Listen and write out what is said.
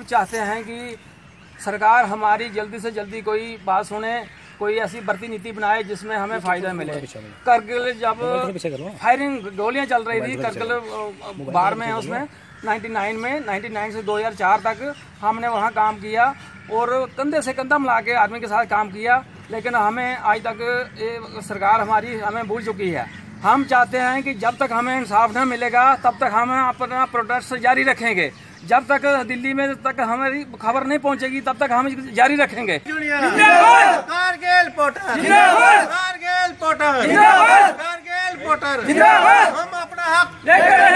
चाहते हैं कि सरकार हमारी जल्दी से जल्दी कोई बात सुने, कोई ऐसी भर्ती नीति बनाए जिसमें हमें फायदा मिले। करगिल जब फायरिंग गोलियां चल रही थी करगिल बाढ़ में, उसमें 99 से 2004 तक हमने वहां काम किया और कंधे से कंधा मिला के आदमी के साथ काम किया, लेकिन हमें आज तक ये सरकार हमारी हमें भूल चुकी है। हम चाहते हैं कि जब तक हमें इंसाफ न मिलेगा तब तक हम अपना प्रोटेस्ट जारी रखेंगे। जब तक दिल्ली में तक हमारी खबर नहीं पहुंचेगी तब तक हम जारी रखेंगे। कारगिल पोटर, कारगिल पोटर, कारगिल पोटर, हम अपना हक